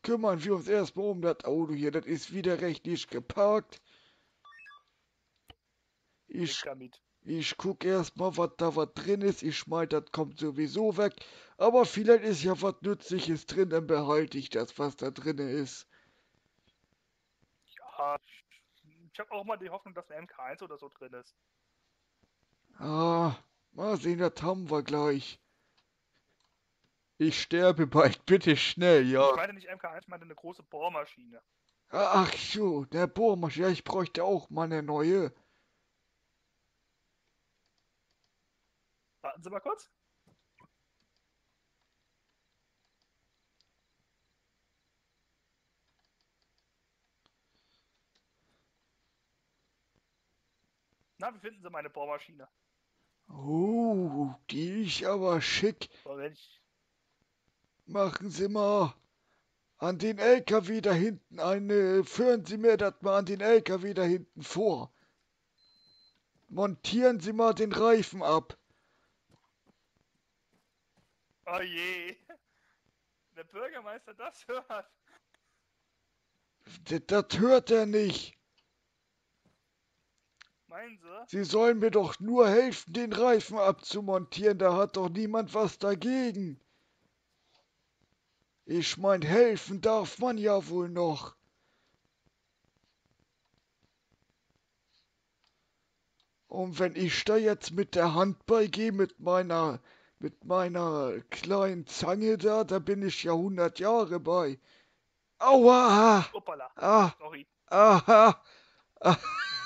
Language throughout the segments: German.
kümmern wir uns erstmal um das Auto hier. Das ist widerrechtlich geparkt. Ich Damit. Ich guck erstmal, was da was drin ist. Ich mein, das kommt sowieso weg. Aber vielleicht ist ja was Nützliches drin, dann behalte ich das, was da drin ist. Ja, ich habe auch mal die Hoffnung, dass ein MK1 oder so drin ist. Ah, mal sehen, das haben wir gleich. Ich sterbe bald, bitte schnell, ja. Ich meine nicht MK1, ich meine eine große Bohrmaschine. Ach so, der Bohrmaschine. Ja, ich bräuchte auch mal eine neue. Warten Sie mal kurz. Na, wie finden Sie meine Bohrmaschine? Oh, die ist aber schick. So, wenn ich. Machen Sie mal an den LKW da hinten führen Sie mir das mal an den LKW da hinten vor. Montieren Sie mal den Reifen ab. Oh je. Der Bürgermeister das hört. Das hört er nicht. Meinen Sie? Sie sollen mir doch nur helfen, den Reifen abzumontieren. Da hat doch niemand was dagegen. Ich mein, helfen darf man ja wohl noch. Und wenn ich da jetzt mit der Hand beigehe, mit meiner kleinen Zange da bin ich ja 100 Jahre bei. Aua! Uppala. Ah! Sorry. Aha! Ah.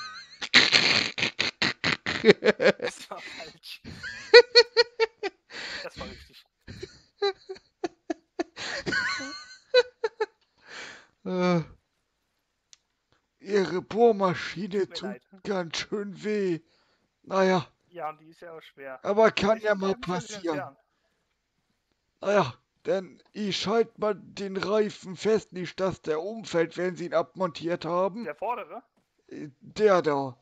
Das war falsch. Das war richtig. Äh, Ihre Bohrmaschine Tut mir tut leid. ganz schön weh. Naja, Ja, die ist ja auch schwer. aber kann ja Wie mal viel soll ich passieren. entfernen? Naja, denn ich schalte mal den Reifen fest, nicht dass der umfällt, wenn Sie ihn abmontiert haben. Der vordere? Der da.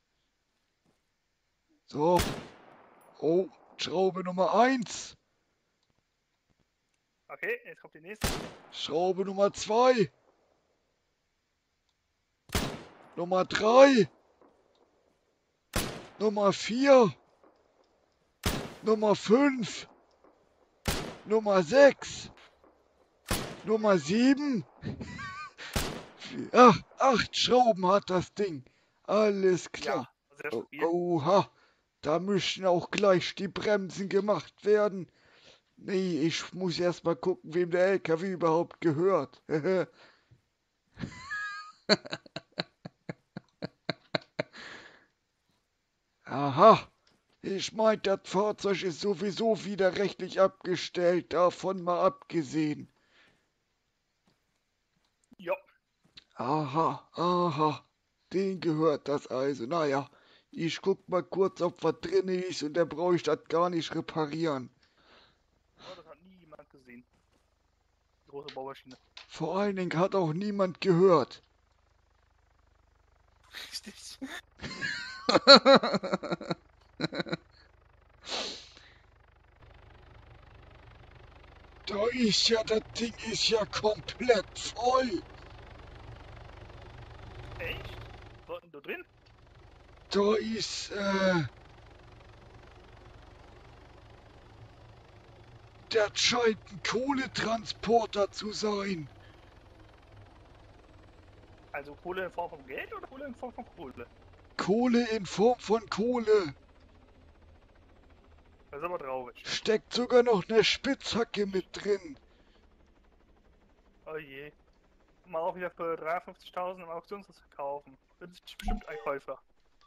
So. Oh, Schraube Nummer 1. Okay, jetzt kommt die nächste. Schraube Nummer 2. Nummer 3. Nummer 4. Nummer 5. Nummer 6. Nummer 7. Ach, 8 Schrauben hat das Ding. Alles klar. Ja, sehr Oh, stabil. oha, da müssen auch gleich die Bremsen gemacht werden. Nee, ich muss erst mal gucken, wem der LKW überhaupt gehört. Aha, ich mein, das Fahrzeug ist sowieso widerrechtlich abgestellt, davon mal abgesehen. Ja, Aha, aha, den gehört das also. Naja, ich guck mal kurz, ob was drin ist und dann brauche ich das gar nicht reparieren. oh, das hat nie jemand gesehen. Die große Baumaschine. Vor allen Dingen hat auch niemand gehört. Richtig. Da ist ja, das Ding ist ja komplett voll. Echt? Was denn da drin? Da ist, das scheint ein Kohletransporter zu sein. Also Kohle in Form von Geld oder Kohle in Form von Kohle? Kohle in Form von Kohle. Das ist aber traurig. Steckt sogar noch eine Spitzhacke mit drin. Oh je. Mal auch wieder für 53.000 im Auktionshaus verkaufen. Wird sich bestimmt ein Käufer.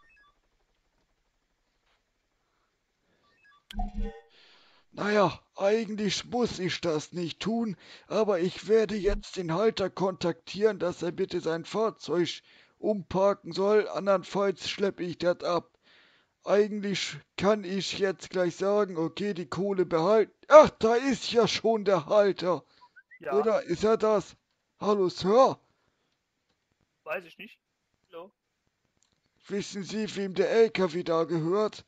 Naja, eigentlich muss ich das nicht tun, aber ich werde jetzt den Halter kontaktieren, dass er bitte sein Fahrzeug umparken soll, andernfalls schleppe ich das ab. Eigentlich kann ich jetzt gleich sagen, okay, die Kohle behalten. Ach, da ist ja schon der Halter. Ja, Oder ist er das? Hallo, Sir? weiß ich nicht. Hallo? Wissen Sie, wem der LKW da gehört?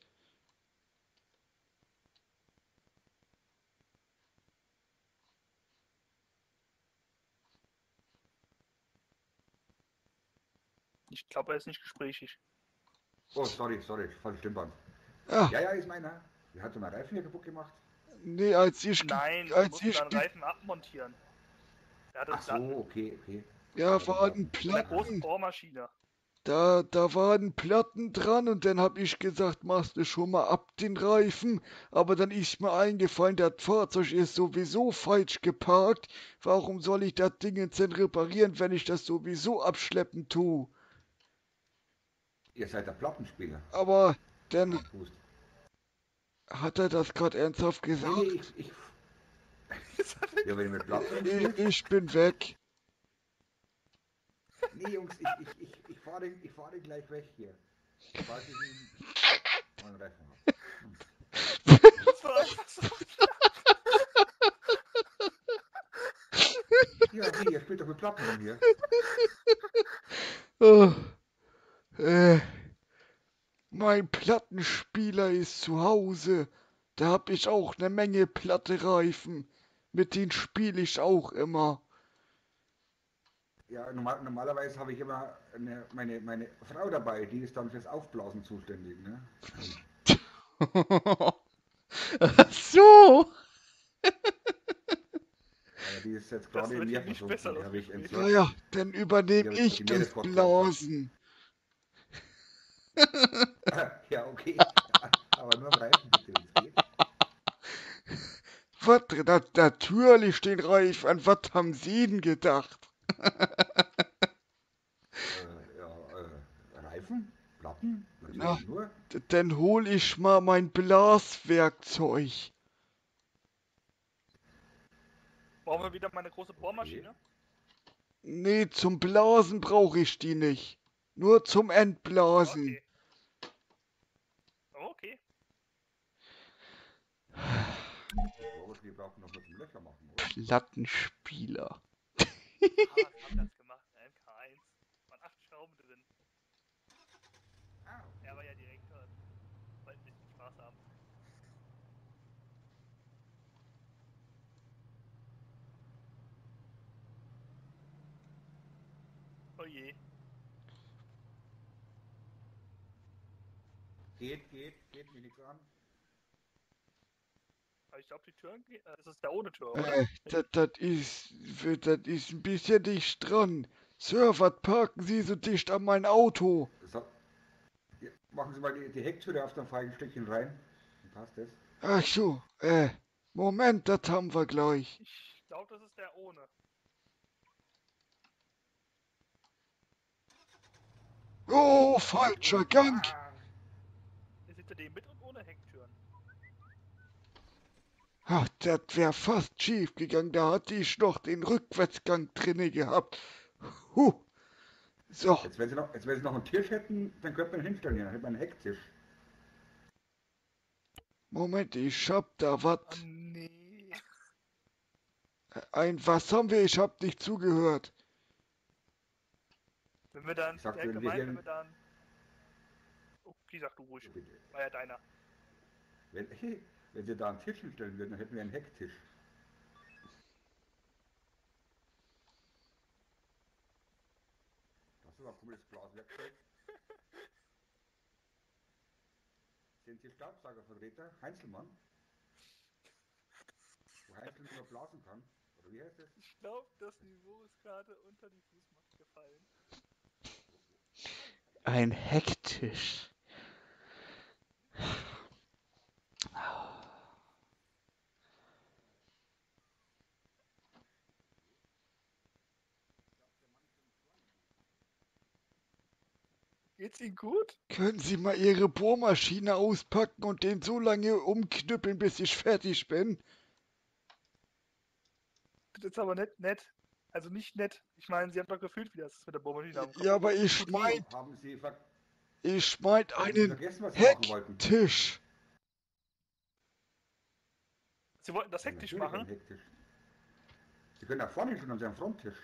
Ich glaube, er ist nicht gesprächig. Oh, sorry, falsches Stimmband. Ah, Ja, ist meiner. Wer hat so einen Reifen hier kaputt gemacht? nee, als ich, Nein, du als musst ich, deinen Reifen abmontieren. Er hatte Ach so, Platten. okay. ja, Ja, waren Von der großen Platten, Bohrmaschine. da waren Platten dran und dann hab ich gesagt, machst du schon mal ab den Reifen, aber dann ist mir eingefallen, das Fahrzeug ist sowieso falsch geparkt, warum soll ich das Ding jetzt denn reparieren, wenn ich das sowieso abschleppen tu? Ihr seid der Plattenspieler. Aber dann Hust. hat er das gerade ernsthaft Nee, gesagt. ich. Ja, wenn ihr mit Platten Ich, rumspielt. ich bin weg. Nee, Jungs, ich fahr den gleich weg hier. Sobald ich meinen Reifen hab. Das war einfach so. Ja, wie, ihr spielt doch mit Platten rum hier. Oh, äh, mein Plattenspieler ist zu Hause. Da hab ich auch ne Menge platte Reifen. Mit denen spiele ich auch immer. Ja, normalerweise habe ich immer meine Frau dabei, die ist dann fürs Aufblasen zuständig, ne? Ach so. Aber die ist jetzt Das gerade im wird Meer hier nicht versunken, besser, die das habe ich Gespräch. entsorgt. Naja, dann übernehme ich Die das Meeresgott Blasen. Ja, okay. Aber nur am Reifen bitte, wenn's geht. Was? Natürlich den Reifen. An was haben Sie denn gedacht? Reifen? Platten? Na, Natürlich nur. dann hol ich mal mein Blaswerkzeug. Brauchen wir wieder meine große Okay. Bohrmaschine? Nee, zum Blasen brauche ich die nicht. Nur zum Entblasen. Okay. Okay. Robert, wir brauchen noch nur zum Löcher machen, oder? Plattenspieler. Ah, wir haben das gemacht. MK1. Waren 8 Schrauben drin. Ah, Er war ja Direktor. Wollte ein bisschen Spaß haben. Oh je. geht mir nichts an. Aber ich glaube, die Türen gehen. Das ist der ohne Tür, oder? Das ist ein bisschen dicht dran. Sir, was parken Sie so dicht an mein Auto? So, hier, machen Sie mal die Hecktüre auf dem feinen Stückchen rein. Dann passt das. Ach so, Moment, das haben wir gleich. Ich glaube, das ist der ohne. Oh, falscher Gang. Ist hinter dem mit und ohne Hecktüren. Ach, das wäre fast schief gegangen. Da hatte ich noch den Rückwärtsgang drinne gehabt. Huh. So, Jetzt, wenn Sie noch einen Tisch hätten, dann könnte man ihn hinstellen hier. Dann hätte man einen Hecktisch. Moment, ich hab da was. Oh nee. Was haben wir? Ich hab nicht zugehört. Wenn wir dann. Ich sag, Der wenn wir gemeint, hier- wenn wir dann. Okay, sag du ruhig. Bitte. War ja deiner. Wenn, wenn Sie da einen Tisch hinstellen würden, dann hätten wir einen Hecktisch. Das ist aber ein komisches Glaswerkzeug. Sind Sie Staubsaugervertreter? Heinzelmann? Wo Heinzel nur blasen kann? Oder wie heißt das? Ich glaube, das Niveau ist gerade unter die Fußmatte gefallen. Ein Hecktisch. Geht's Ihnen gut? Können Sie mal Ihre Bohrmaschine auspacken und den so lange umknüppeln, bis ich fertig bin? Das ist aber nett. Also nicht nett. Ich meine, Sie haben doch gefühlt, wie das ist mit der Bohrmaschine am Kopf. Ja, aber ich mein Haben Sie, ver einen haben Sie vergessen, was Sie machen wollten? Hecktisch. Sie wollten das Ja, hektisch natürlich machen? einen Hecktisch. Sie können nach vorne stellen, haben Sie einen Fronttisch.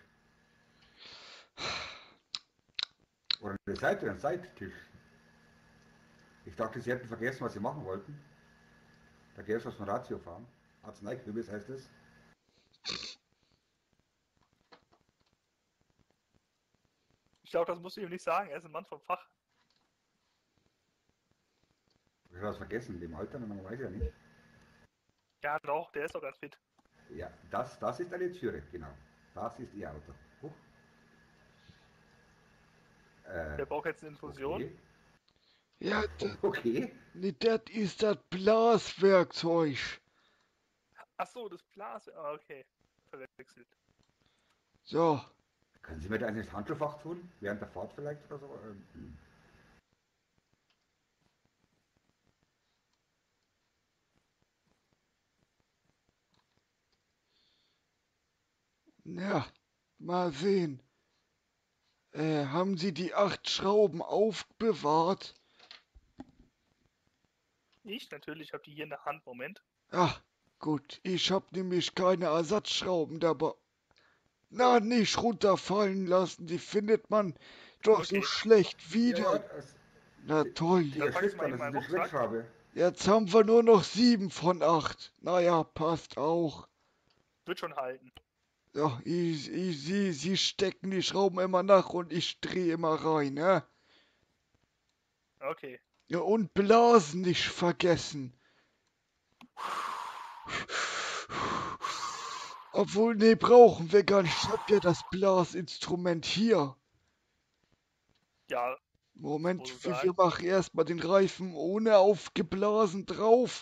Oder eine Seite, einen Seittisch. Ich dachte, Sie hätten vergessen, was Sie machen wollten. Da gäbe es was von Ratio fahren. Arzneikübis heißt es. Ich glaube, das musst du ihm nicht sagen, er ist ein Mann vom Fach. Ich habe das vergessen, in dem Alter, man weiß ja nicht. Ja doch, der ist doch ganz fit. Ja, das ist eine Türe, genau. Das ist ihr Auto. Huch. Der braucht jetzt eine Infusion. Okay. Ja, Okay. nee, das ist das Blaswerkzeug. Achso, das Glas. Ah, okay. Verwechselt. So, Können Sie mir da ins Handschuhfach tun? Während der Fahrt vielleicht oder so? ja, mal sehen. Haben Sie die 8 Schrauben aufbewahrt? Ich natürlich habe die hier in der Hand. Moment. Ach, gut, ich hab nämlich keine Ersatzschrauben dabei. Na, nicht runterfallen lassen, die findet man doch so Okay. schlecht Ja, wieder. Na toll, die Dann pack ich's erschreckt mal man, in das ist meinen eine Rucksack. Schreckschraube. jetzt haben wir nur noch 7 von 8. Naja, passt auch. Wird schon halten. Ja, Sie stecken die Schrauben immer nach und ich drehe immer rein, ne? Okay. Ja, und Blasen nicht vergessen. Obwohl, nee, brauchen wir gar nicht. Ich hab ja das Blasinstrument hier. Ja, Moment, muss ich wir sagen. machen erstmal den Reifen ohne aufgeblasen drauf.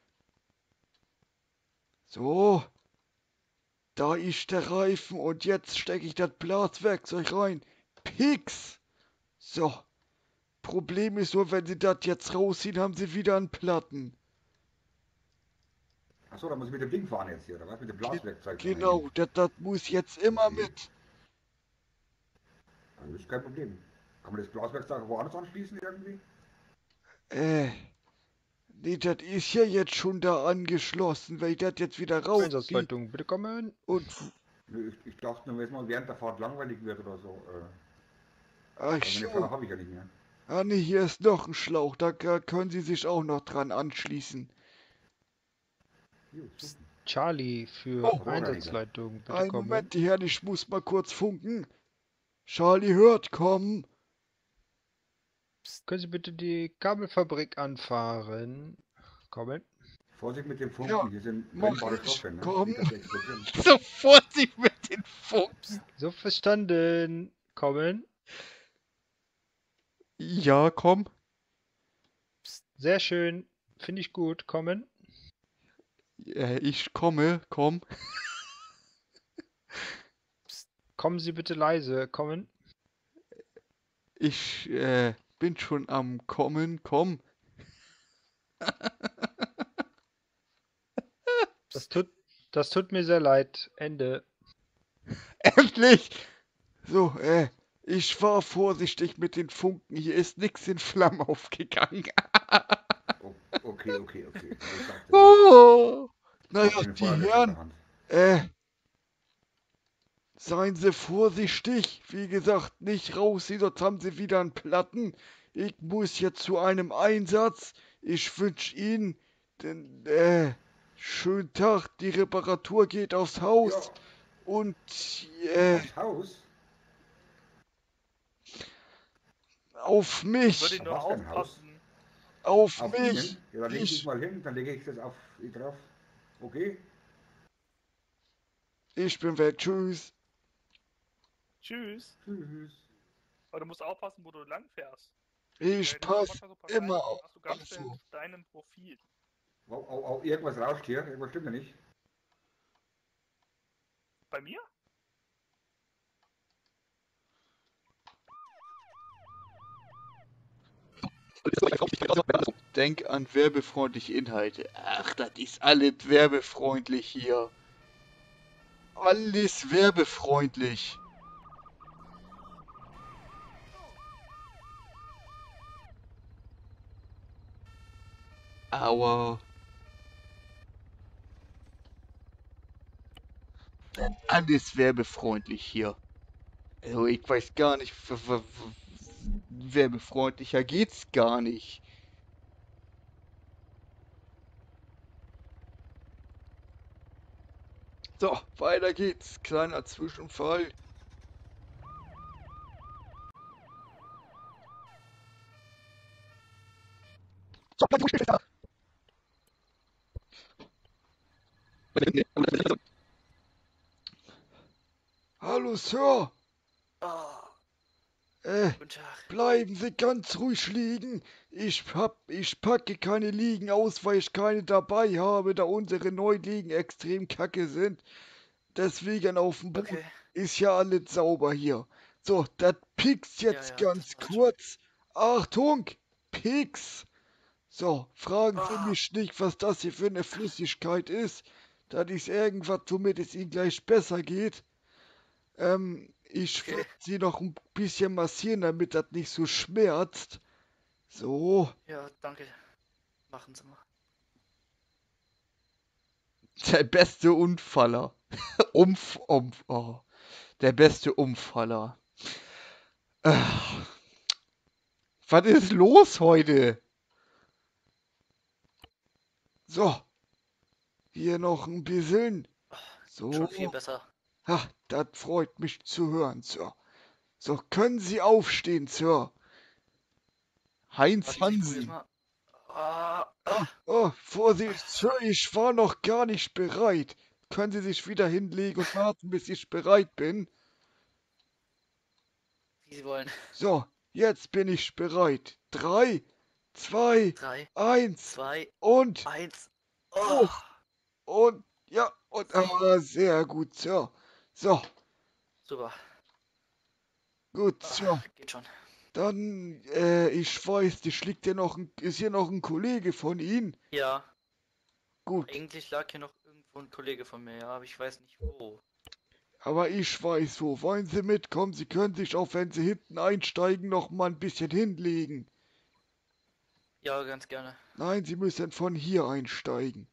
So, da ist der Reifen und jetzt stecke ich das Blaswerkzeug rein. Pix! So, Problem ist nur, wenn Sie das jetzt rausziehen, haben Sie wieder einen Platten. Achso, da muss ich mit dem Ding fahren jetzt hier, oder was? Mit dem Blaswerkzeug dranhängen. Genau, das muss jetzt immer Okay. mit. Also das ist kein Problem. Kann man das Blaswerkzeug woanders anschließen irgendwie? Nee, das ist ja jetzt schon da angeschlossen. Wenn ich das jetzt wieder rausziehe Einsatzleitung, bitte kommen. und... Nö, ich dachte nur, wenn es mal während der Fahrt langweilig wird oder so. Ach Also eine Frau so. habe ich ja nicht mehr. Ah nee, hier ist noch ein Schlauch. Da können Sie sich auch noch dran anschließen. Jo, super. Charlie für Oh. Einsatzleitung, bitte Einen kommen. Moment, die Herren, ich muss mal kurz funken. Charlie hört, kommen. Können Sie bitte die Kabelfabrik anfahren? Kommen. Vorsicht mit dem Funken, Ja, hier sind mach brennbare ich. Stoffe, ne? Komm. Nicht, dass sie explodieren. So Vorsicht mit den Funken. So verstanden. Kommen. Ja, komm. Sehr schön. Finde ich gut. Kommen. Ich komme, komm. Kommen Sie bitte leise. Kommen. Ich bin schon am Kommen, komm. Das tut mir sehr leid. Ende. Endlich! So, ich war vorsichtig mit den Funken. Hier ist nichts in Flammen aufgegangen. Oh, okay. Also ich dachte, Oh, ich naja, hab den die Feuerlöscher in Herren, der Hand. seien Sie vorsichtig. Wie gesagt, nicht rausziehen, sonst haben Sie wieder einen Platten. Ich muss jetzt zu einem Einsatz. Ich wünsche Ihnen den, schönen Tag. Die Reparatur geht aufs Haus. Ja, Und, aufs Haus? auf Ich würde mich. ihn nur Was für ein Haus? aufpassen. Auf Auf mich. Ihnen? Ja, dann lege ich Ich, es mal hin, dann lege ich das auf ihn drauf. Okay? ich bin weg. Tschüss. Tschüss. Tschüss. Aber du musst aufpassen, wo du lang fährst. Ich passe Manchmal so ein paar immer Steine, auf. hast du ganz Ach schnell so. deinem Profil. Oh, irgendwas rauscht hier. Irgendwas stimmt ja nicht. Bei mir? Denk an werbefreundliche Inhalte. Ach, das ist alles werbefreundlich hier. Alles werbefreundlich. Aua. Alles werbefreundlich hier. Also ich weiß gar nicht, werbefreundlicher geht's gar nicht. So, weiter geht's. Kleiner Zwischenfall. Hallo, Sir. Oh, Äh, guten Tag. bleiben Sie ganz ruhig liegen. Ich packe keine Liegen aus, weil ich keine dabei habe, da unsere neuen Liegen extrem kacke sind. Deswegen auf dem Boden Okay. ist ja alles sauber hier. So, das piekst Ja, jetzt ja, ganz das passt schon. kurz. Achtung, Pieks. So, fragen Sie Ah, mich nicht, was das hier für eine Flüssigkeit ist. Das ist irgendwas, womit es Ihnen gleich besser geht. Ich okay. würde Sie noch ein bisschen massieren, damit das nicht so schmerzt. So, Ja, danke. Machen Sie mal. Der beste Unfaller. Oh, der beste Umfaller. Was ist los heute? so, hier noch ein bisschen. Schon viel So, besser. das freut mich zu hören, Sir. So, können Sie aufstehen, Sir? Heinz Warten Sie, ich probier's Hansi. mal. Ah, Oh, Vorsicht, Sir, ich war noch gar nicht bereit. Können Sie sich wieder hinlegen und warten, bis ich bereit bin? wie Sie wollen. So, jetzt bin ich bereit. 3, 2, 3, 1 2, und 1. Oh, hoch. Und ja, und sehr gut, Sir. So, super. gut, Sir. Geht schon. Dann, ich weiß, ist hier noch ein Kollege von Ihnen? Ja, Gut, eigentlich lag hier noch irgendwo ein Kollege von mir, ja, aber ich weiß nicht wo. aber ich weiß wo. Wollen Sie mitkommen? Sie können sich auch, wenn Sie hinten einsteigen, noch mal ein bisschen hinlegen. Ja, ganz gerne. Nein, Sie müssen von hier einsteigen.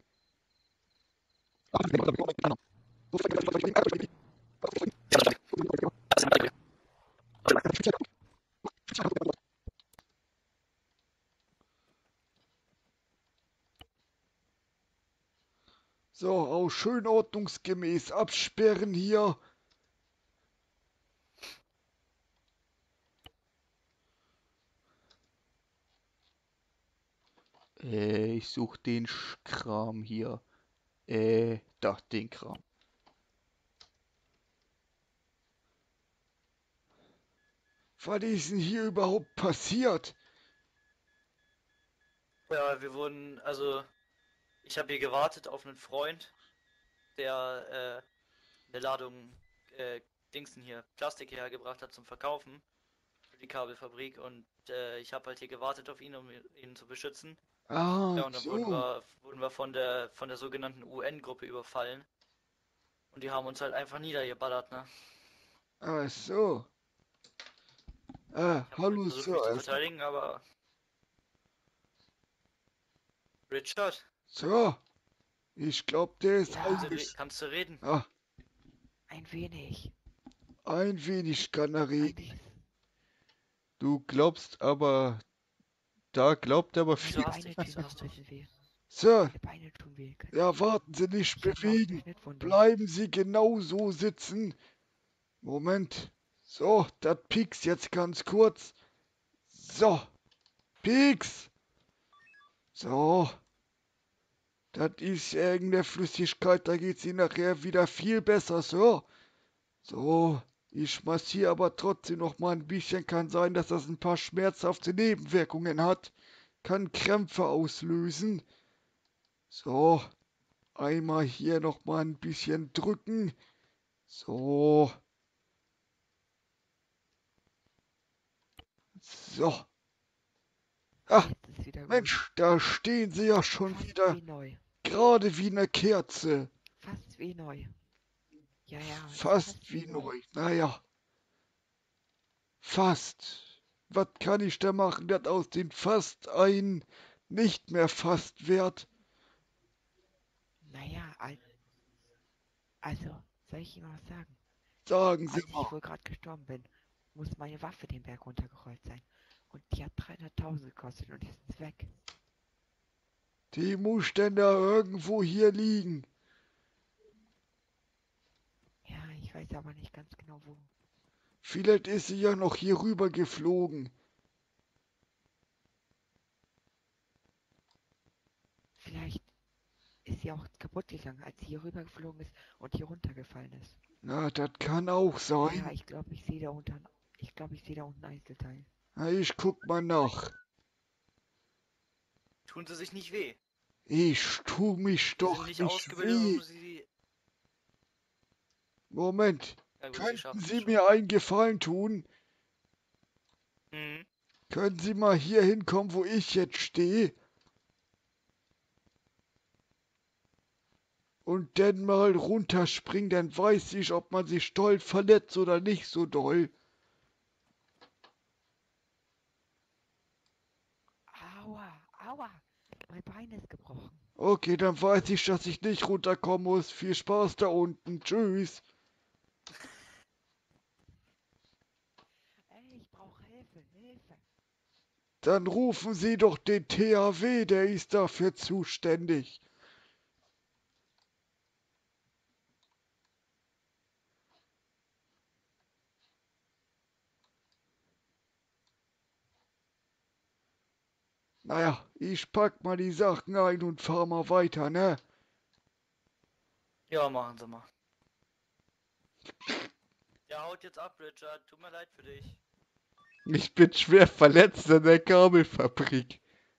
So, auch schön ordnungsgemäß absperren hier. Ich suche den Kram hier. Da, den Kram. Was ist denn hier überhaupt passiert? Ja, wir wurden, also, ich habe hier gewartet auf einen Freund, der eine Ladung Dingsen hier, Plastik hergebracht hat zum Verkaufen für die Kabelfabrik und ich habe halt hier gewartet auf ihn, um ihn zu beschützen. Ah, Ja, und dann so. wurden wir von der sogenannten UN-Gruppe überfallen und die haben uns halt einfach niedergeballert, ne? Ach so. Ich habe halt Hallo, versucht, Sir. mich zu verteidigen, aber Richard, Sir, ich glaube, der ist Ja, kannst du reden? Ah, ein wenig. ein wenig kann er reden. Eigentlich. Du glaubst aber, da glaubt er aber viel. Wieso hast du Meine wieso hast du tun weh. Sir, Meine Beine tun weh. ja, warten Sie nicht Ich hab noch eine bewegen. Schnittwunde. Bleiben Sie genau so sitzen. Moment. So, das piekst jetzt ganz kurz. So, pieks. So, das ist irgendeine Flüssigkeit, da geht's Ihnen nachher wieder viel besser, Sir. So, ich massiere aber trotzdem noch mal ein bisschen. Kann sein, dass das ein paar schmerzhafte Nebenwirkungen hat. Kann Krämpfe auslösen. So, einmal hier noch mal ein bisschen drücken. So. So. Ah, Jetzt ist wieder gut. Mensch, da stehen Sie ja schon Fast wieder wie neu. gerade wie eine Kerze. Fast wie neu. Ja, ja. Fast wie neu. Naja, fast. Was kann ich da machen, dass aus den fast ein nicht mehr fast wird? Naja, also, soll ich Ihnen was sagen? Sagen Sie Als ich mal. wohl gerade gestorben bin, muss meine Waffe den Berg runtergerollt sein. Und die hat 300.000 gekostet und jetzt ist weg. Die muss denn da irgendwo hier liegen. Ja, ich weiß aber nicht ganz genau wo. Vielleicht ist sie ja noch hier rüber geflogen. ist sie auch kaputt gegangen, als sie hier rübergeflogen ist und hier runtergefallen ist. Na, das kann auch Ja, sein. ich glaube, ich sehe da unten, ein Einzelteil. Na, ich guck mal nach. Tun sie sich nicht weh. Ich tu mich Sie doch sind nicht nicht ausgebildet, weh. um sie... Moment, Ja gut, sie könnten schaffen es Sie schon. mir einen Gefallen tun? Mhm. Können Sie mal hier hinkommen, wo ich jetzt stehe? Und dann mal runterspringen, dann weiß ich, ob man sich doll verletzt oder nicht so doll. Aua, mein Bein ist gebrochen. Okay, dann weiß ich, dass ich nicht runterkommen muss. Viel Spaß da unten. Tschüss. Ey, ich brauche Hilfe. Dann rufen Sie doch den THW, der ist dafür zuständig. Naja, ich pack mal die Sachen ein und fahr mal weiter, ne? Ja, machen sie mal. Ja, haut jetzt ab, Richard. Tut mir leid für dich. Ich bin schwer verletzt in der Kabelfabrik.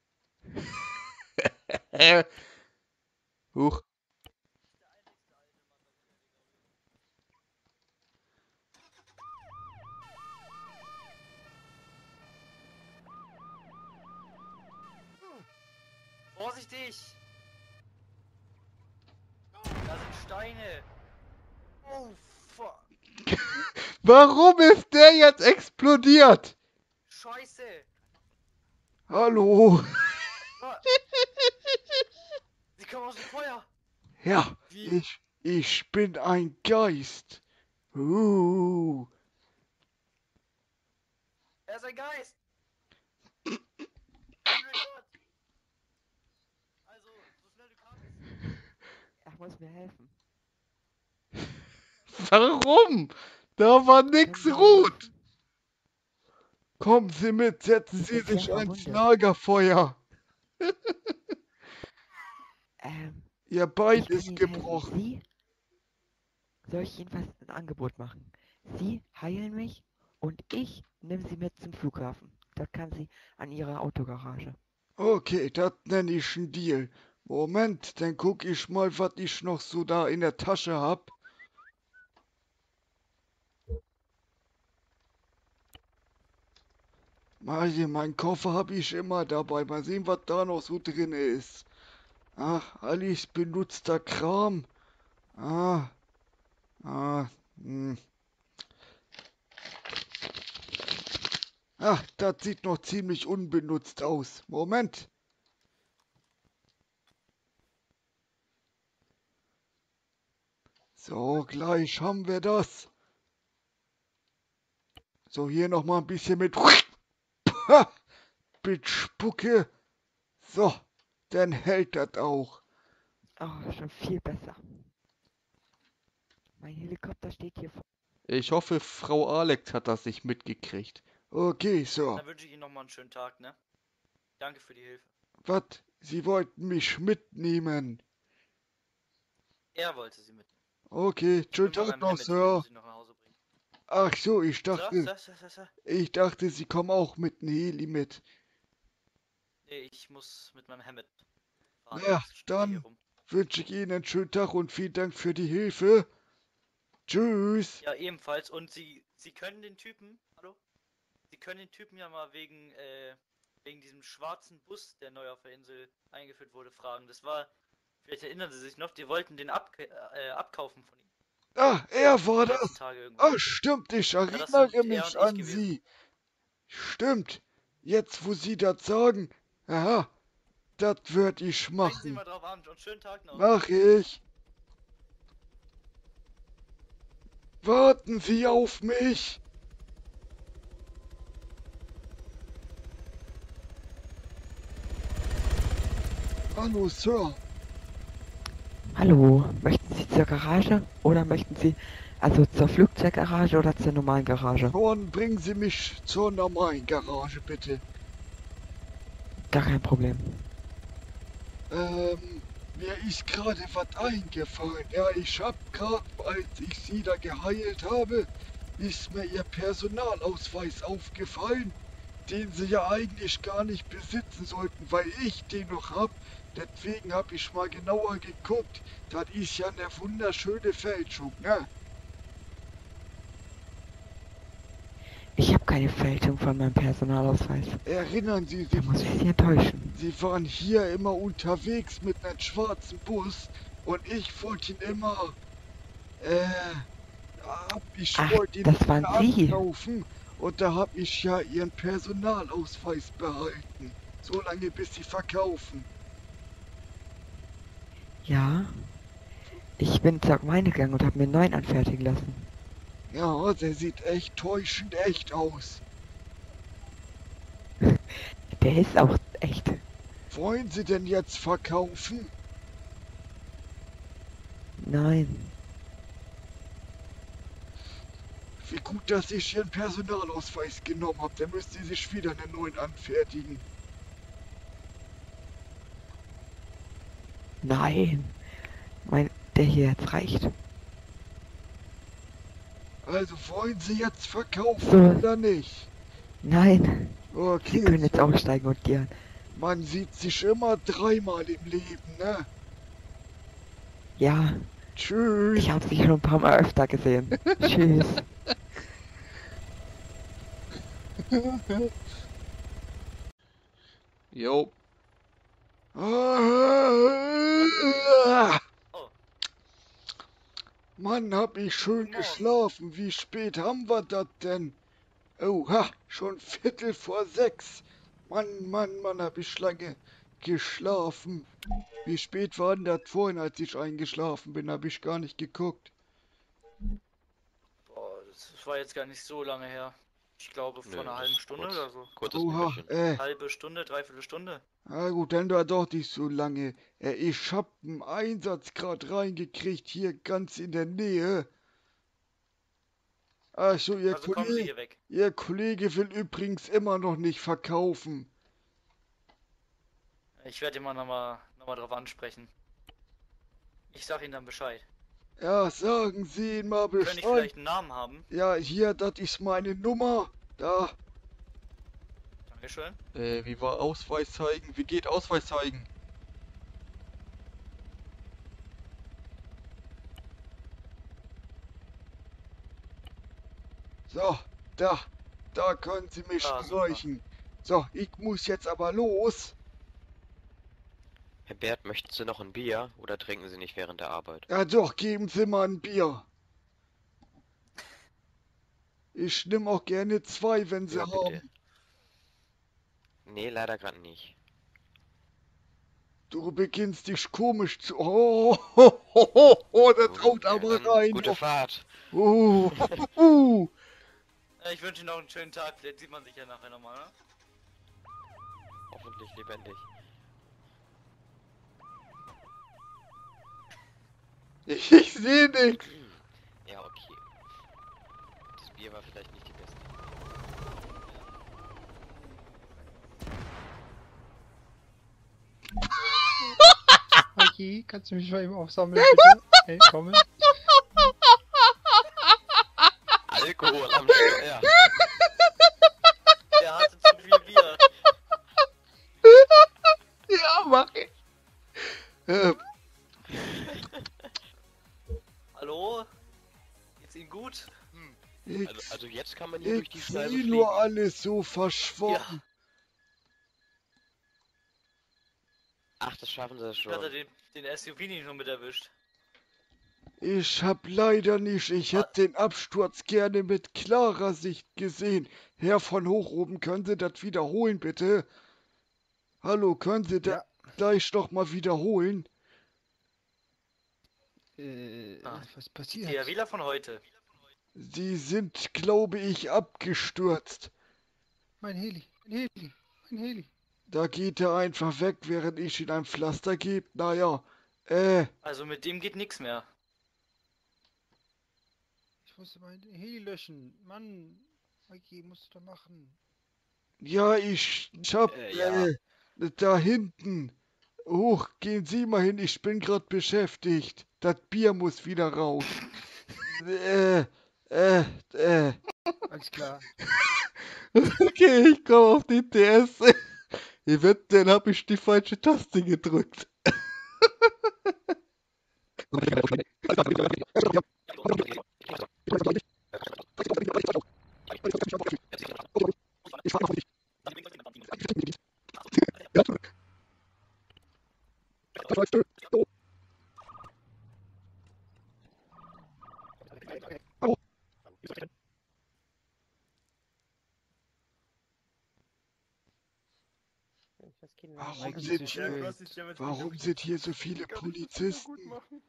Huch. Vorsichtig! Da sind Steine. Oh, fuck. Warum ist der jetzt explodiert? Scheiße. Hallo? Ah. Sie kommen aus dem Feuer. Ja, Wie? ich bin ein Geist. Er ist ein Geist. Richard. Also, so schnell du kannst. Er muss mir helfen. Warum? Da war nix Können Sie mir rot. helfen? Kommen Sie mit, setzen Ich Sie bin sich sehr ans verwundet. Lagerfeuer. Ihr Bein Ich kann ist Ihnen gebrochen. helfen. Soll ich Ihnen was ein Angebot machen? Sie heilen mich und ich nehme Sie mit zum Flughafen. Da kann sie an Ihre Autogarage. Okay, das nenne ich einen Deal. Moment, dann guck ich mal, was ich noch so da in der Tasche hab. Mal sehen, meinen Koffer habe ich immer dabei. Mal sehen, was da noch so drin ist. Ach, alles benutzter Kram. Ah, hm. Ach, das sieht noch ziemlich unbenutzt aus. Moment. So, gleich haben wir das. So, hier noch mal ein bisschen mit mit Spucke. So, dann hält das auch. Oh, schon viel besser. Mein Helikopter steht hier vor. Ich hoffe, Frau Alex hat das nicht mitgekriegt. Okay, so. Dann wünsche ich Ihnen nochmal einen schönen Tag, ne? Danke für die Hilfe. Was? Sie wollten mich mitnehmen. Er wollte sie mitnehmen. Okay, Ich schönen bin bei Tag meinem noch, Hammett, Sir. sie noch nach Hause bringen. Ach so, So. ich dachte, Sie kommen auch mit dem Heli mit. Nee, ich muss mit meinem Hammett fahren. Ja, Das steht hier dann rum. wünsche ich Ihnen einen schönen Tag und vielen Dank für die Hilfe. Tschüss. Ja, ebenfalls. Und Sie können den Typen, hallo? Sie können den Typen ja mal wegen diesem schwarzen Bus, der neu auf der Insel eingeführt wurde, fragen. Das war, vielleicht erinnern Sie sich noch, die wollten den abkaufen von ihm. Ah, er war Die letzten das. Tage irgendwann. Ah, stimmt, ich das erinnere sind er mich und ich an gewesen. Sie. Stimmt. Jetzt, wo Sie das sagen. Aha, das würde ich Denken Sie machen. mal drauf an und schönen Tag noch. Mach ich. Warten Sie auf mich. Hallo, Sir. Hallo, möchten Sie zur Garage oder möchten Sie also zur Flugzeuggarage oder zur normalen Garage? Dann bringen Sie mich zur normalen Garage, bitte. Gar kein Problem. Mir ist gerade was eingefallen. Ja, ich hab gerade, als ich sie da geheilt habe, ist mir ihr Personalausweis aufgefallen, den sie ja eigentlich gar nicht besitzen sollten, weil ich den noch hab. Deswegen hab ich mal genauer geguckt. Das ist ja eine wunderschöne Fälschung, ne? Ich habe keine Fälschung von meinem Personalausweis. Erinnern Sie Da sich, muss ich Sie enttäuschen. Sie waren hier immer unterwegs mit einem schwarzen Bus und ich wollte ihn immer, ich Ach, wollte ihn das waren Sie. ankaufen und da hab ich ja Ihren Personalausweis behalten. So lange bis Sie verkaufen. Ja. Ich bin zur Gemeinde gegangen und habe mir einen neuen anfertigen lassen. Ja, der sieht echt täuschend echt aus. Der ist auch echt. Wollen Sie denn jetzt verkaufen? Nein. Wie gut, dass ich Ihren Personalausweis genommen habe. Dann müsst Sie sich wieder einen neuen anfertigen. Nein. Der hier jetzt reicht. Also wollen Sie jetzt verkaufen So. oder nicht? Nein. Sie Okay, können jetzt aussteigen und gehen. man sieht sich immer dreimal im Leben, ne? Ja, Tschüss. ich habe Sie schon ein paar Mal öfter gesehen. Tschüss. Jo, Ah. Oh. Mann, hab ich schön Guten Morgen. geschlafen. Wie spät haben wir das denn? Oha, schon 6:15. Mann, hab ich lange geschlafen. Wie spät war denn das vorhin, als ich eingeschlafen bin? Hab ich gar nicht geguckt. Boah, das war jetzt gar nicht so lange her. Ich glaube vor Nö, einer das halben ist Stunde kurz. oder so. Kurzes Oha, Nickerchen. Halbe Stunde, dreiviertel Stunde. na gut, dann war doch nicht so lange. Ich hab einen Einsatz gerade reingekriegt, hier ganz in der Nähe. Ach so, Also kommen Sie hier weg. Ihr Kollege will übrigens immer noch nicht verkaufen. Ich werde ihn mal nochmal drauf ansprechen. Ich sag Ihnen dann Bescheid. Ja, sagen Sie ihn mal Könnte ich Bescheid. vielleicht einen Namen haben? Ja, hier, das ist meine Nummer. Da. Dankeschön. wie war Ausweis zeigen? Wie geht Ausweis zeigen? So, da können Sie mich Ah, super. erreichen. So, ich muss jetzt aber los. Herr Bert, möchten Sie noch ein Bier oder trinken Sie nicht während der Arbeit? Ja doch, geben Sie mal ein Bier. Ich nehme auch gerne 2, wenn Sie Ja, bitte. haben. Nee, leider gerade nicht. Du beginnst dich komisch zu... Oh, das haut Ja, aber dann rein. gute Fahrt. Oh. Ich wünsche Ihnen noch einen schönen Tag. Vielleicht sieht man sich ja nachher nochmal, ne? Hoffentlich lebendig. Ich sehe nichts. Ja, okay. Das Bier war vielleicht nicht die beste. Okay, kannst du mich mal eben aufsammeln, bitte? Hey, komm. Alkohol am Steuer. Der hatte zu viel Bier. Ja, mach ich. Hallo? Geht's Ihnen gut? Also jetzt kann man hier durch die Ich Scheibe sehe fliegen. nur alles so verschwommen. Ja. Ach, das schaffen Sie Hat er schon. den SUV nicht nur mit erwischt? Ich hab leider nicht. Ich hätte den Absturz gerne mit klarer Sicht gesehen. Herr von Hochoben, können Sie das wiederholen, bitte? Hallo, können Sie das gleich noch mal wiederholen? Was passiert? Der Wähler von heute. Sie sind, glaube ich, abgestürzt. Mein Heli. Da geht er einfach weg, während ich ihm ein Pflaster gebe. Naja, Also mit dem geht nichts mehr. Ich musste mein Heli löschen. Mann, Mikey, musst du doch machen. ja, ich hab, Ja. da hinten. Huch, gehen Sie mal hin, ich bin gerade beschäftigt. Das Bier muss wieder raus. äh, äh, äh. Alles klar. Okay, ich komme auf die TS. Eventuell habe ich die falsche Taste gedrückt. Warum Mike sind, ist zu Ja, spät. Cross ist ja mit warum sind hier so viele Polizisten?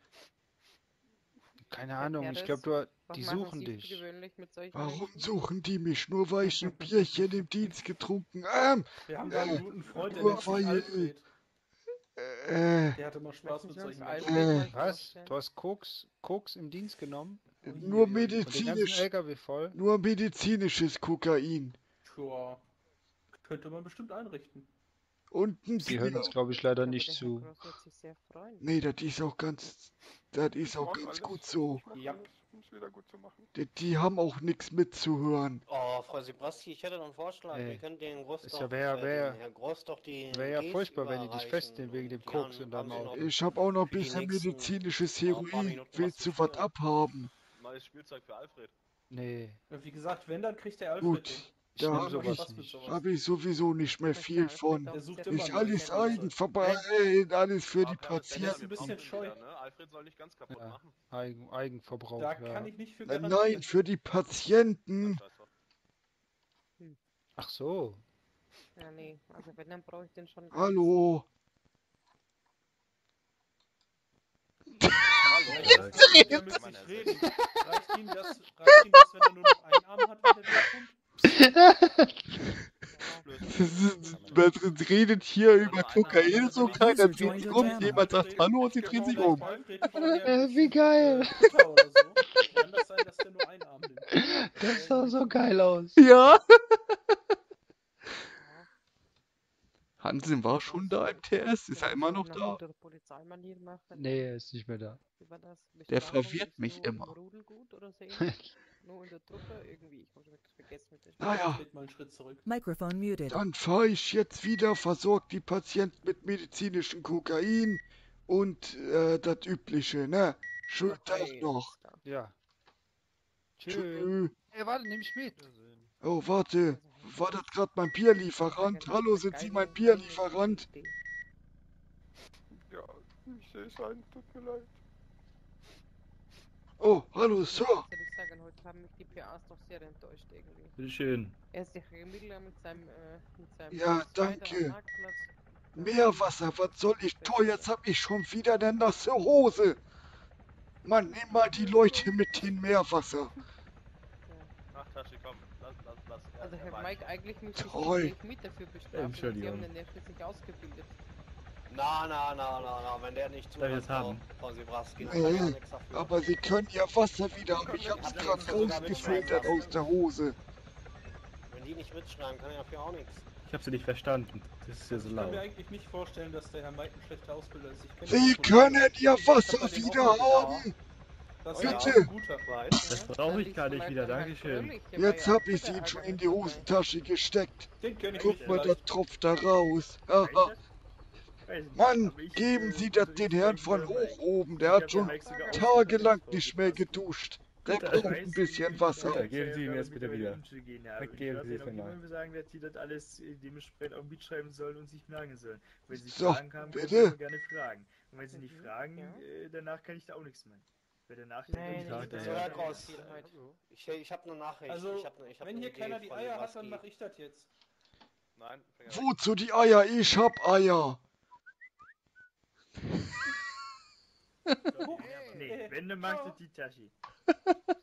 Keine Ahnung, ich glaube, die suchen dich. Warum suchen die mich? Nur weil ich ein Bierchen im Dienst getrunken Wir haben da einen guten Freund, der nur nennt sich weil- Alfred. äh, Der hatte mal Spaß mit solchen Menschen. Was? Du hast Koks im Dienst genommen? nur Und den ganzen medizinisch, LKW voll? nur medizinisches Kokain. Tja, könnte man bestimmt einrichten. Und ein Die hören Bier. uns, glaube ich, leider nicht zu. Nee, das ist auch ganz gut so. Ja. Die haben auch nichts mitzuhören. Oh, Frau Sibraski, ich hätte noch einen Vorschlag. Ey, Wir können den Groß ist doch, ja wär- den Herrn Groß doch die Wäre ja Gs furchtbar, wenn die dich überreichen festnehmen wegen dem und die Koks haben- in deinem haben sie Auto. noch Ich hab auch noch ein für die bisschen nächsten medizinisches paar Heroin. Minuten was Willst zu du was führen. abhaben? Neues Spielzeug für Alfred. Nee, Wie gesagt, wenn, dann kriegt der Alfred Gut, den. ich da nehm hab sowas Spaß mit nicht. sowas. habe ich sowieso nicht mehr viel von. Der sucht immer Ist ein alles neues Spielzeug. alles für die Aber Per, das Der Dennis ist ein Patienten. bisschen wir brauchen scheu. wieder, ne? Alfred soll nicht ganz kaputt Ja. machen. Eigenverbrauch, Da ja. kann ich nicht für Nein, garantieren. für die Patienten. Scheiß drauf. Ach so. Ja, nee, also wenn, dann brauche ich den schon. Hallo. Jetzt redet er mit sich reden. Reicht ihm das, wenn er nur noch einen Arm hat, wenn der wiederkommt? Man redet hier über Kokain, so keiner dreht sich um, jemand sagt Hallo und sie drehen sich um. Wie geil. Oder so. Kann das sein, dass der nur einen Arm nimmt? Das sah so geil aus. Ja. Hansen war schon da im TS, ist er immer noch da? Nee, er ist nicht mehr da. Der verwirrt mich immer. Nur in der Truppe irgendwie. Ich muss vergessen mit der Naja, Tritt mal einen Schritt zurück. Microphone muted. dann fahre ich jetzt wieder, versorgt die Patienten mit medizinischem Kokain und das Übliche, ne? Schönen Tag noch. Ja. Tschüss. Tschö. Ey, warte, nimm mich mit. Oh, warte. War das gerade mein Bierlieferant? Hallo, sind Sie mein Bierlieferant? Ja, ich sehe es ein, tut mir leid. Oh, hallo, Sir. Soll ich sagen, heute haben mich die PAs doch sehr enttäuscht irgendwie. Bitteschön. Er ist der Herr Mittler mit seinem Ja, Spider danke. am Marktplatz. Meerwasser, was soll ich tun? Jetzt hab ich schon wieder eine nasse Hose. Mann, nimm mal die Leute mit dem Meerwasser. Ach, Tashi, komm, lass. Also Herr Mike, eigentlich müsste ich Treu. Sie nicht mit dafür bestrafen. Sie Entschuldigung. haben den ja schließlich ausgebildet. Na, wenn der nicht Darf ich zuhört, das haben? Frau Sibraski, dann kann er Nee, nichts dafür. aber Sie können Ihr Wasser wieder haben. Ich hab's gerade rausgefiltert aus der Hose. Wenn die nicht mitschreiben, kann er dafür auch nichts. Ich habe Sie nicht verstanden. Das ist ja so Ich kann mir laut. eigentlich nicht vorstellen, dass der Herr Mike ein schlechter Ausbilder ist. Ich kenn Sie den können Ihr Ich hab Wasser bei dem auch wieder mal haben. Das Bitte. ist ein guter. Das brauche ich gar nicht wieder, Dankeschön. Jetzt hab ich sie schon in die Hosentasche gesteckt. Den kenn ich Guck nicht mal, vielleicht. das tropft da raus. Haha. Mann, geben Sie das den Herrn von hoch oben. Der hat schon tagelang nicht mehr geduscht. Der braucht ein bisschen Wasser. Bitte, geben Sie ihm jetzt bitte wieder. Geben Weggeben Sie es mir mal. wir sagen, dass die das alles dementsprechend auch mitschreiben sollen und sich merken sollen. Wenn sie So, Fragen haben, bitte. können sie gerne fragen. Und wenn sie nicht fragen, danach kann ich da auch nichts machen. Wer danach Nein, Tag, So, der Herr Herr. Groß, ich habe eine Nachricht. Also, ich hab wenn eine hier Idee, keiner die Frau Eier hat, Sibraski. dann mach ich das jetzt. Nein, Wozu die Eier? Ich hab Eier. Nee, wenn du magst, ist die Tasche.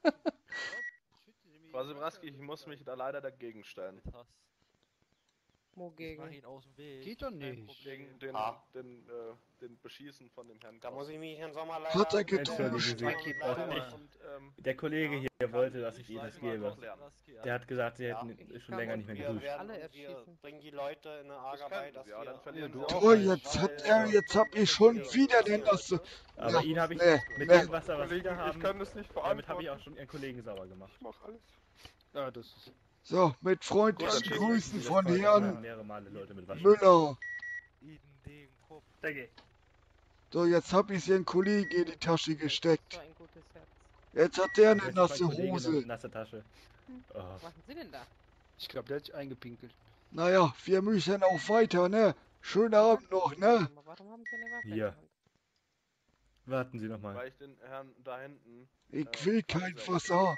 Frau Sibraski, ich muss mich da leider dagegen stellen. Wogegen? ihn aus dem Weg. Geht doch Kein nicht. Problem. Den Beschießen von dem Herrn. Da muss ich mich Herrn Sommer leider... Hat er Entschuldigen getauscht? Sie, der Kollege hier wollte, dass ich Ihnen das gebe. Der hat gesagt, Sie hätten schon länger nicht mehr geduscht. Wir bringen die Leute in eine Arge bei, dass wir... Oh, jetzt hab ich schon wieder denn das so... Aber ihn habe ich mit dem Wasser, was Sie da haben, damit habe ich auch schon Ihren Kollegen sauber gemacht. Ich mach alles. Ja, das ist... So, mit freundlichen Grüßen von Herrn mehrere Male Leute mit Waschen. Müller. Danke. So, jetzt hab ich Ihren Kollegen in die Tasche gesteckt. So ein gutes Herz. Jetzt hat der eine Jetzt nasse mein Kollege noch Hose. eine nasse Tasche. Oh. Was machen Sie denn da? Ich glaube, der hat sich eingepinkelt. Naja, wir müssen auch weiter, ne? Schönen Abend noch, ne? Warum haben Sie eine Waffe? Hier. Warten Sie noch mal. Weil ich den Herrn da hinten... Ich will kein Wasser.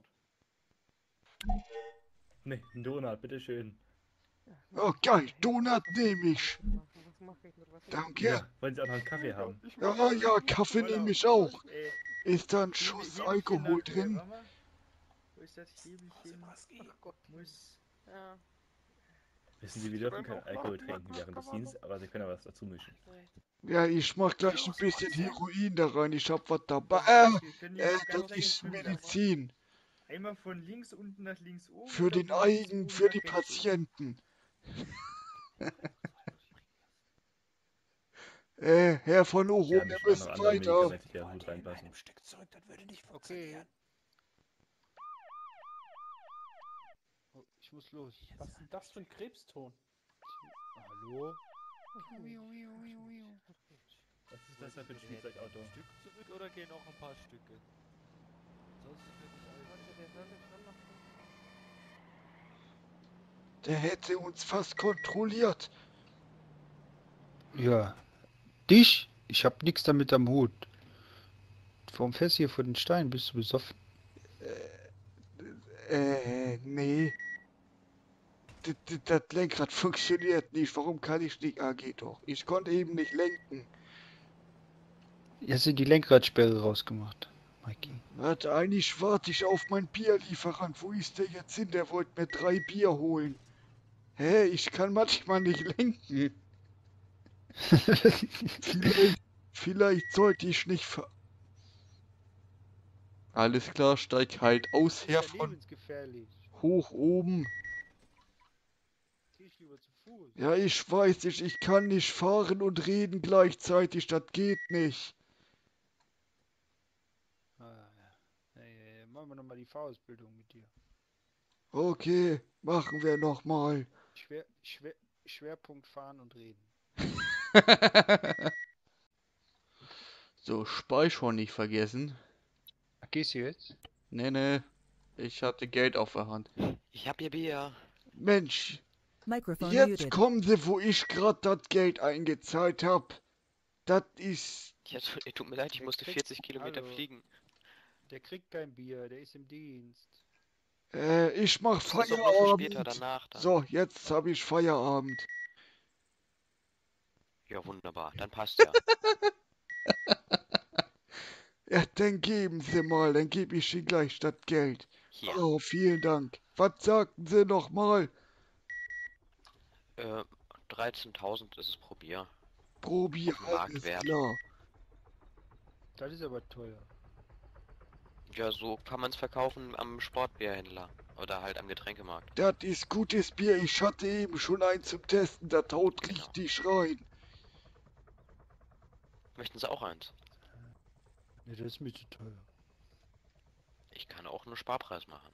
Ne, ein Donut, bitteschön. Oh, geil, Donut nehme ich. Was mache ich mit was? Danke. Ja, wollen Sie auch noch einen Kaffee haben? Ja, Kaffee nehme ich auch. Ist da ein Schuss Alkohol drin? Wo ist das Hebelchen? Ach Gott, muss... Ja. Wissen Sie, wir dürfen keinen Alkohol trinken während des Dienstes, aber Sie können aber was dazu mischen. Ja, ich mach gleich ein bisschen Heroin da rein. Ich hab was dabei. Das ist Medizin. Einmal von links unten nach links oben. Für den Eigen, für die Patienten. Herr von Oho, Ja, wir mich müssen noch andere weiter. Medikamente, die da gut reinpassen. Okay. Oh, ich muss los. Was ist denn das für ein Krebston? Hallo? Was ist das denn für ein Spielzeugauto? Stück zurück oder gehen noch ein paar Stücke? Sonst sind wir nicht alle. Der hätte uns fast kontrolliert. Ja. Dich? Ich hab nichts damit am Hut. Warum fährst du hier vor den Stein? Bist du besoffen? Nee. Das Lenkrad funktioniert nicht. Warum kann ich nicht? Ah, geht doch. Ich konnte eben nicht lenken. Hast du die Lenkradsperre rausgemacht, Mikey? Warte, eigentlich warte ich auf meinen Bierlieferant. Wo ist der jetzt hin? Der wollte mir 3 Bier holen. Hä? Ich kann manchmal nicht lenken. Vielleicht sollte ich nicht Alles klar, steig halt aus, Herr von lebensgefährlich. hoch oben. Geh ich lieber zu Fuß. Ja, ich weiß nicht, ich kann nicht fahren und reden gleichzeitig, das geht nicht. Ah, ja. Machen wir nochmal die Fahrausbildung mit dir. Okay, machen wir nochmal. Schwerpunkt fahren und reden. So, Speicher nicht vergessen. Gehst du jetzt? Nee, ich hatte Geld auf der Hand. Ich hab Ihr Bier. Mensch, Microphone jetzt muted. kommen sie, wo ich gerade das Geld eingezahlt hab. Das ist... Ja, tut mir leid, ich musste 40 Kilometer fliegen. Der kriegt kein Bier, der ist im Dienst. Ich mach Das ist doch nur für Feierabend. später, danach dann. So, jetzt habe ich Feierabend. Ja, wunderbar, dann passt ja. Ja, dann geben Sie mal, dann gebe ich Ihnen gleich das Geld. Hier. Oh, vielen Dank. Was sagten Sie nochmal? 13.000 ist es pro Bier. Pro Bier, Auf dem alles Marktwert. klar. Das ist aber teuer. Ja, so kann man es verkaufen am Sportbierhändler. Oder halt am Getränkemarkt. Das ist gutes Bier. Ich hatte eben schon eins zum Testen. Das haut richtig rein. Möchten Sie auch eins? Ne, das ist mir zu teuer. Ich kann auch einen Sparpreis machen.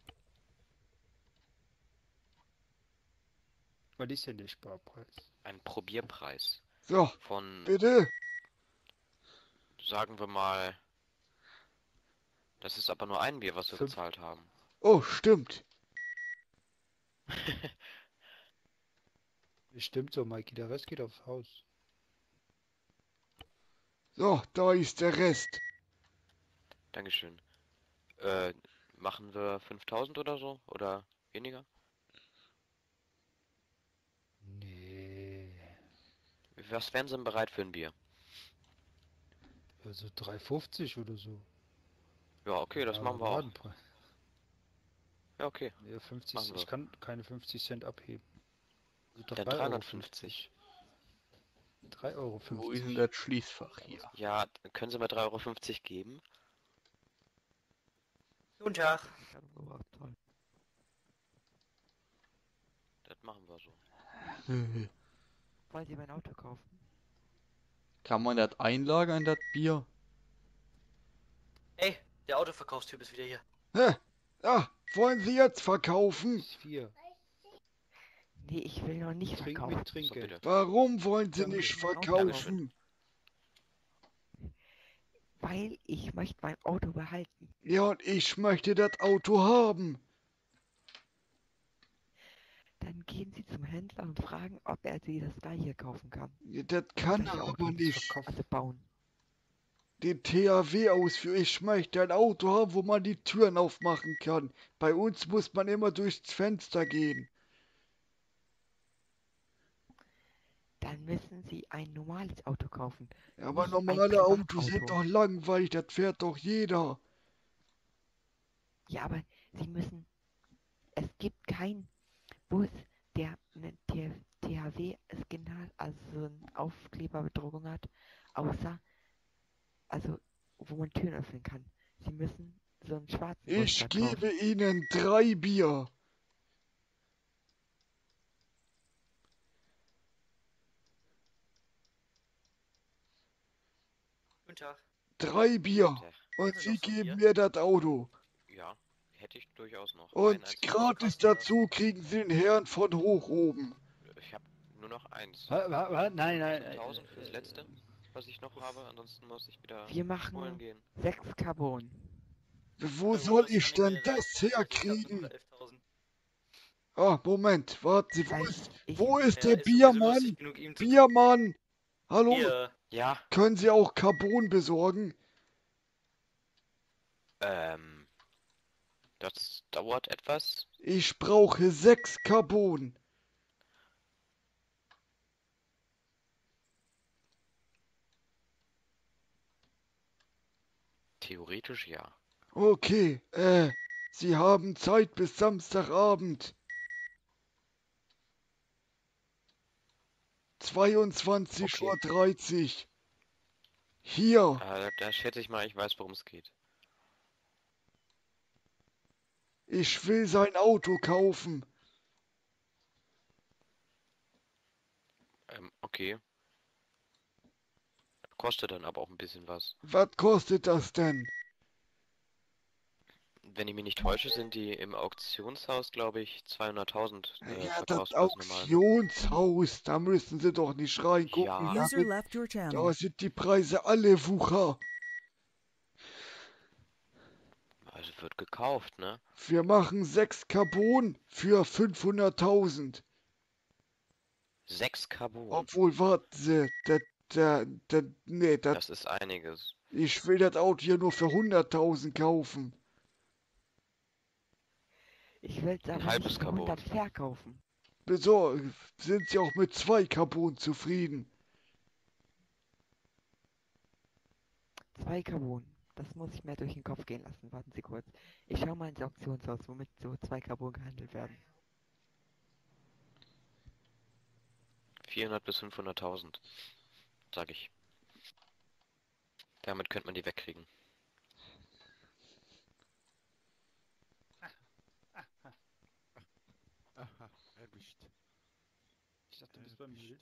Was ist denn der Sparpreis? Ein Probierpreis. So, Von, bitte. sagen wir mal... Das ist aber nur ein Bier, was wir bezahlt haben. Oh, stimmt. Stimmt so, Mikey. Der Rest geht aufs Haus. So, da ist der Rest. Dankeschön. Machen wir 5.000 oder so? Oder weniger? Nee. Was wären Sie denn bereit für ein Bier? Also 3,50 oder so. Ja, okay, das machen wir auch. Ja, okay. Ja, 50, Machen wir. ich kann keine 50 Cent abheben. Dann 350. 3,50 €. Wo ist denn das Schließfach hier? Ja, können Sie mal 3,50 € geben? Guten Tag. Das machen wir so. Wollt ihr mein Auto kaufen? Kann man das einlagern, das Bier? Ey, der Autoverkaufstyp ist wieder hier. Hä? Ah, wollen Sie jetzt verkaufen? 4. Nee, ich will noch nicht verkaufen. Mit Trinkgeld. Warum wollen Sie Dann nicht muss ich mein Auto verkaufen? Weil ich möchte mein Auto behalten. Ja, und ich möchte das Auto haben. Dann gehen Sie zum Händler und fragen, ob er Sie das gleiche kaufen kann. Das kann Gleiche er Auto aber nicht. Also bauen. Den THW-Ausführung. Ich möchte ein Auto haben, wo man die Türen aufmachen kann. Bei uns muss man immer durchs Fenster gehen. Dann müssen Sie ein normales Auto kaufen. Ja, aber Nicht ein normale Autos Privatauto. sind doch langweilig, das fährt doch jeder. Ja, aber Sie müssen... Es gibt keinen Bus, der eine THW-Skin hat, also so eine Aufkleberbedruckung hat, außer... Also, wo man Türen öffnen kann. Sie müssen so einen schwarzen Bus Ich da gebe kaufen. Ihnen 3 Bier. Guten Tag. 3 Bier. Tag. Und Ist Sie das noch von geben dir? mir das Auto. Ja, hätte ich durchaus noch. Und Ein einziges. gratis dazu kriegen Sie den Herrn von hoch oben. Ich habe nur noch eins. Nein. 1000 fürs letzte, was ich noch habe. Ansonsten muss ich wieder Wir holen machen gehen. 6 Carbon. Wo Also, soll das ich kann denn mir das leisten. Also, ich hab herkriegen? nur 11.000. Ah, Moment, warten Sie, Vielleicht wo ist Ja, der ist sowieso Biermann? lustig genug, ihm zu... Biermann! Hallo? Hier. Ja, Können Sie auch Carbon besorgen? das dauert etwas. Ich brauche 6 Carbon. Theoretisch ja. Okay, Sie haben Zeit bis Samstagabend. 22:30 Uhr. Hier. Da schätze ich mal, ich weiß, worum es geht. Ich will sein Auto kaufen. Okay. Kostet dann aber auch ein bisschen was. Was kostet das denn? Wenn ich mich nicht täusche, sind die im Auktionshaus, glaube ich, 200.000 Ja, das Verkaufspreis normal. Auktionshaus, da müssen Sie doch nicht reingucken. Ja. Da sind die Preise alle Wucher. Also wird gekauft, ne? Wir machen 6 Carbon für 500.000. 6 Carbon. Obwohl, warten Sie, nee, Das ist einiges. ich will das Auto hier nur für 100.000 kaufen. Ich will es Ein aber halbes nicht für Carbon. 100 verkaufen. Sind Sie auch mit 2 Carbon zufrieden? 2 Carbon. Das muss ich mir durch den Kopf gehen lassen. Warten Sie kurz. Ich schau mal ins Auktionshaus, womit so 2 Carbon gehandelt werden. 400 bis 500.000, sag ich. Damit könnte man die wegkriegen. Aha, erwischt. Ich dachte, du bist beim Bild.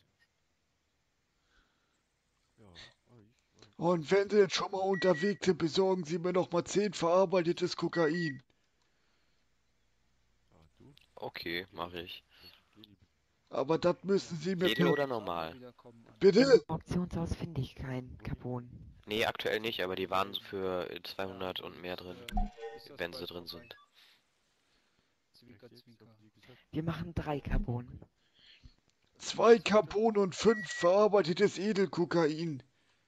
Ja, Und wenn Sie jetzt schon mal unterwegs sind, besorgen Sie mir noch mal 10 verarbeitetes Kokain. Okay, mache ich. Aber das müssen Sie mir Edel oder normal? Bitte? Im Auktionshaus finde ich kein Carbon. Nee, aktuell nicht, aber die waren für 200 und mehr drin, wenn sie drin sind. Wir machen 3 Carbon. 2 Carbon und 5 verarbeitetes Edelkokain.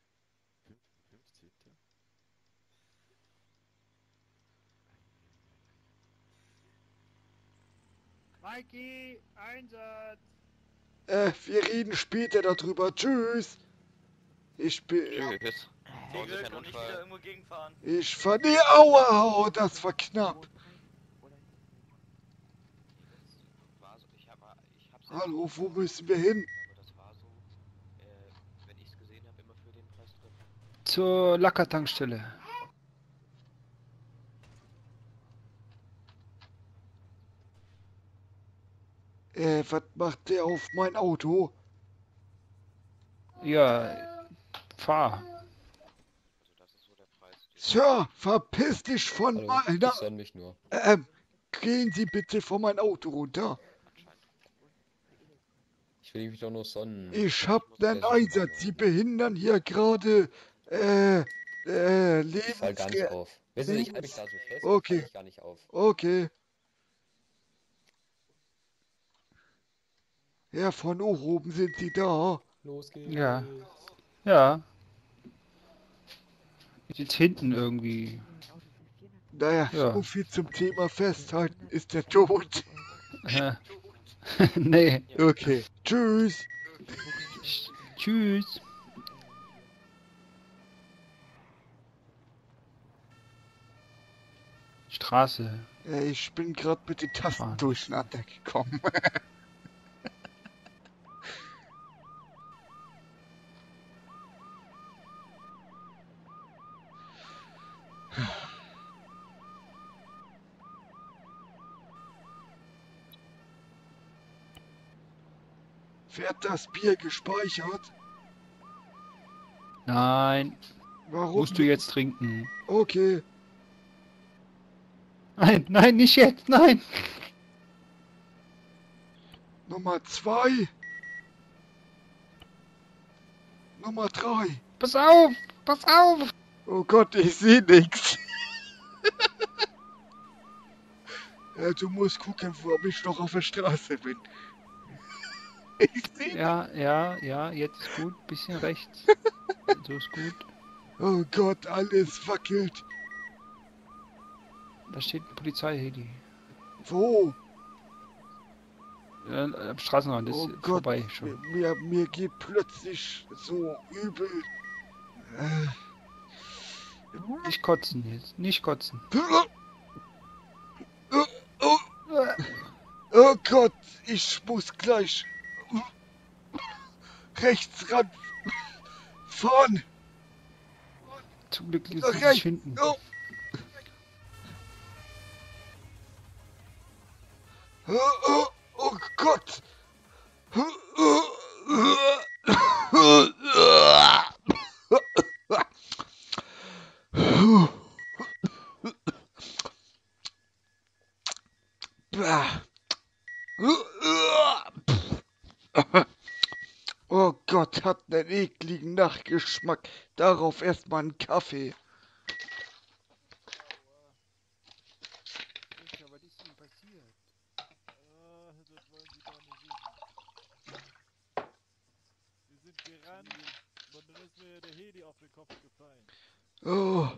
Mikey, Einsatz! Wir reden später darüber. Tschüss. Ich bin... Tschüss. Viel Glück und nicht wieder irgendwo gegenfahren. Ich fahr... Nee, aua, oh, das war knapp. Ich hab's Hallo, wo müssen wir hin? Zur Lackertankstelle. Was macht der auf mein Auto? Ja, fahr. Sir, verpiss dich von Hallo, meiner... ich sonn mich nur. Gehen Sie bitte von mein Auto runter. Ich will mich doch nur sonnen. Ich hab nen Ja, Einsatz. Sie behindern hier gerade, Ich fall gar nicht auf. Wissen Sie, ich halte mich da so fest, dann fall Okay. ich gar nicht auf. Okay. Ja, von oben sind Sie da. Los geht's. Ja. Ja. Jetzt hinten irgendwie. Naja, Ja. so viel zum Thema Festhalten. Ist der tot? Nee. Okay. Tschüss. Tschüss. Straße. Ich bin gerade mit den Tasten durcheinander gekommen. Wird das Bier gespeichert? Nein. Warum? Musst du jetzt trinken. Okay. Nein, nein, nicht jetzt, nein. Nummer 2. Nummer 3. Pass auf, pass auf. Oh Gott, ich sehe nichts. Ja, du musst gucken, wo ich noch auf der Straße bin. Ich sehe. Ja, jetzt ist gut. Bisschen rechts. So ist gut. Oh Gott, alles wackelt. Da steht ein Polizeiheli. Wo? Am Straßenrand ist Oh Gott, vorbei schon. mir geht plötzlich so übel. Nicht kotzen jetzt, nicht kotzen. Oh Gott, ich muss gleich rechts ran fahren. Zum Glück ist es Okay. nicht hinten. Oh. Oh Gott. Oh Gott, hat einen ekligen Nachgeschmack. Darauf erstmal einen Kaffee. Was ist denn passiert? Das wollen Sie gar nicht wissen. Wir sind gerannt und dann ist mir der Heli auf den Kopf gefallen. Oh.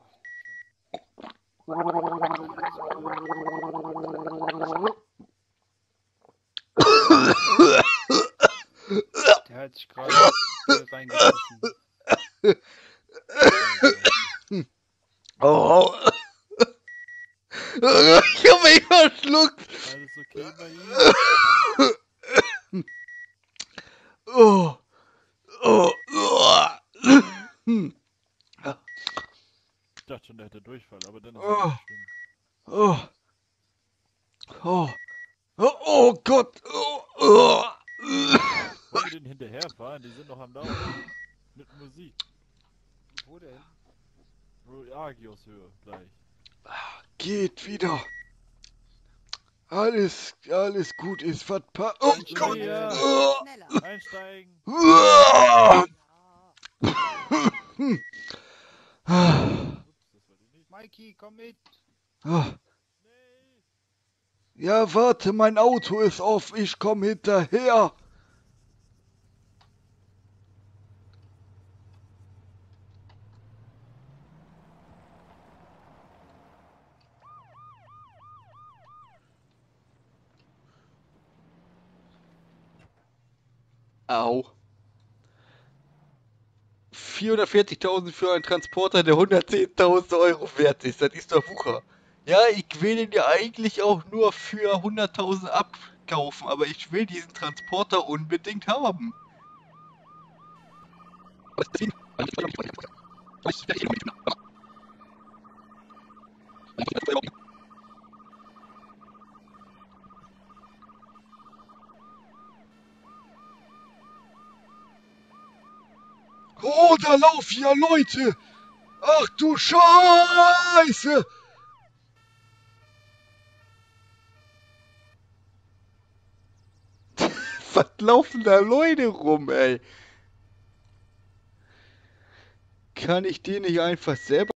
Der hat sich gerade reingeschissen. Oh. Ich hab mich verschluckt. Alles okay bei Ihnen? Oh. Oh. Ich dachte schon, der hätte Durchfall, aber dann ist Oh. es nicht schlimm. Oh. Oh. Oh, oh Gott. Oh. Oh. Wollen wir den hinterherfahren? Die sind noch am Laufen. Mit Musik. Wo denn? Agios Höhe gleich. Geht wieder. Alles gut ist verpasst. Oh Gott. Oh. Einsteigen. Mikey, komm mit. Ja, warte, mein Auto ist auf. Ich komm hinterher. Au. 440.000 für einen Transporter, der 110.000 Euro wert ist. Das ist doch Wucher. Ja, ich will den ja eigentlich auch nur für 100.000 abkaufen, aber ich will diesen Transporter unbedingt haben. Oh, da laufen ja Leute! Ach du Scheiße! Was laufen da Leute rum, ey? Kann ich den nicht einfach selber